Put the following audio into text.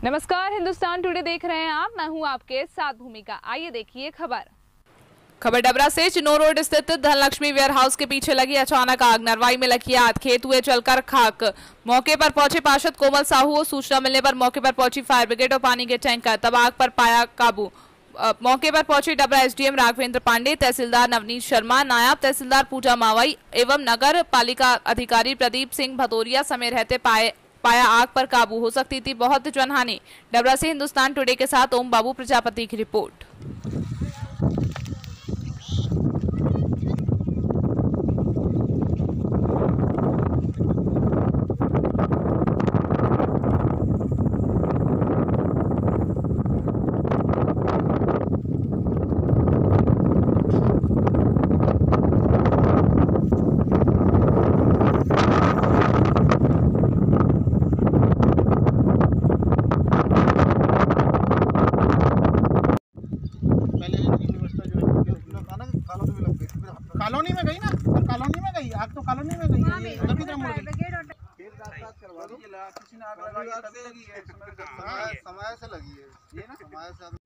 नमस्कार, हिंदुस्तान टुडे देख रहे हैं आप। मैं हूं आपके साथ भूमिका। आइए देखिए खबर डबरा से चिनोर रोड स्थित धनलक्ष्मी वेयर हाउस के पीछे लगी अचानक आग। नरवाई में लगी आग, खेत हुए चलकर खाक। मौके पर पहुंचे पार्षद कोमल साहू। सूचना मिलने पर मौके पर पहुंची फायर ब्रिगेड और पानी के टैंकर, तब आग पर पाया काबू। मौके पर पहुंचे डबरा एसडीएम राघवेंद्र पांडे, तहसीलदार नवनीत शर्मा, नायब तहसीलदार पूजा मावई एवं नगर पालिका अधिकारी प्रदीप सिंह भदौरिया समय रहते पाया आग पर काबू। हो सकती थी बहुत जनहानि। डबरा से हिंदुस्तान टुडे के साथ ओम बाबू प्रजापति की रिपोर्ट। कॉलोनी में गई ना, कॉलोनी में गई आग, तो कॉलोनी में गई तभी तो मुड़ गई। किसी ने आग लगा दी, समय से लगी है ये ना, समय से